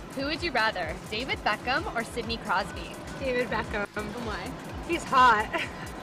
Who would you rather, David Beckham or Sidney Crosby? David Beckham. And why? He's hot.